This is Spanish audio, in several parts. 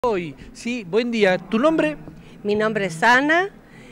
Hoy, sí, buen día. ¿Tu nombre? Mi nombre es Ana,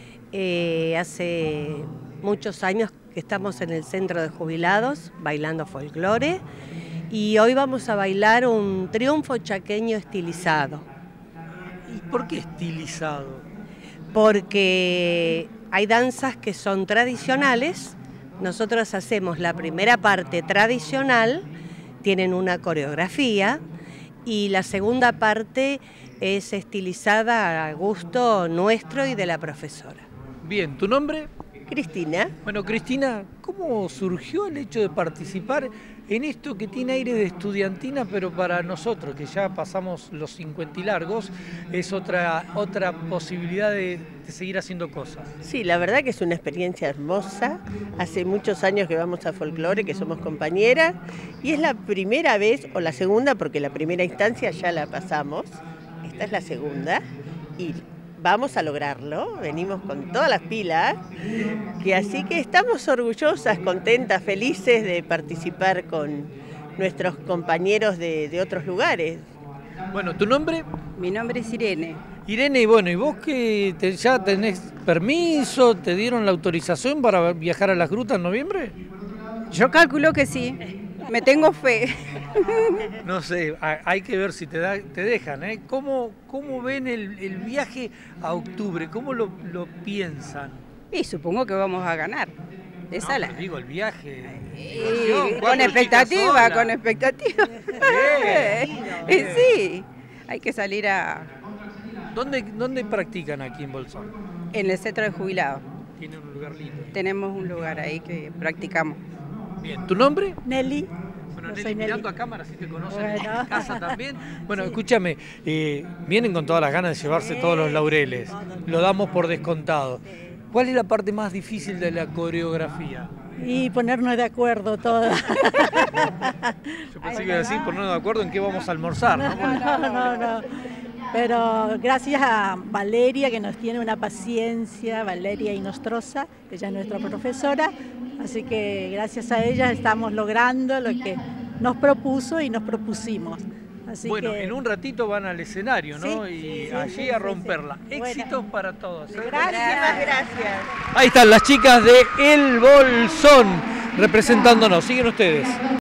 hace muchos años que estamos en el centro de jubilados bailando folclore y hoy vamos a bailar un triunfo chaqueño estilizado. ¿Y por qué estilizado? Porque hay danzas que son tradicionales, nosotros hacemos la primera parte tradicional, tienen una coreografía, y la segunda parte es estilizada a gusto nuestro y de la profesora. Bien, ¿tu nombre? Cristina. Bueno, Cristina, ¿cómo surgió el hecho de participar en esto que tiene aire de estudiantina, pero para nosotros, que ya pasamos los 50 y largos, es otra posibilidad de seguir haciendo cosas? Sí, la verdad que es una experiencia hermosa. Hace muchos años que vamos a folclore, que somos compañeras, y es la primera vez, o la segunda, porque la primera instancia ya la pasamos, esta es la segunda, y vamos a lograrlo, venimos con todas las pilas, que así que estamos orgullosas, contentas, felices de participar con nuestros compañeros de otros lugares. Bueno, ¿tu nombre? Mi nombre es Irene. Irene, y bueno, ¿y vos que ya tenés permiso, te dieron la autorización para viajar a las grutas en noviembre? Yo calculo que sí, me tengo fe. No sé, hay que ver si te dejan, ¿eh? ¿Cómo ven el viaje a octubre? ¿Cómo lo piensan? Y supongo que vamos a ganar. Esa No, la... pero digo, el viaje. Con expectativa, con expectativa. Sí, hay que salir a... ¿Dónde practican aquí en Bolsón? En el centro de jubilados. Tienen un lugar lindo. Tenemos un lugar ahí que practicamos. Bien, ¿tu nombre? Nelly. Bueno, Yo Nelly, soy mirando Nelly. a cámara, si te conocen Bueno. en casa también. Bueno, Sí. escúchame, vienen con todas las ganas de llevarse todos los laureles. Lo damos por descontado. ¿Cuál es la parte más difícil de la coreografía? Y ponernos de acuerdo todas. Yo pensé que iba a decir ponernos de acuerdo en qué vamos a almorzar, ¿no? No. Pero gracias a Valeria, que nos tiene una paciencia, Valeria Inostroza, ella es nuestra profesora, así que gracias a ella estamos logrando lo que nos propuso y nos propusimos. Así Bueno, que... en un ratito van al escenario, ¿no? Sí, y sí, allí sí, a sí, romperla. sí. Éxitos para todos. Muchísimas gracias. Ahí están las chicas de El Bolsón representándonos. Siguen ustedes.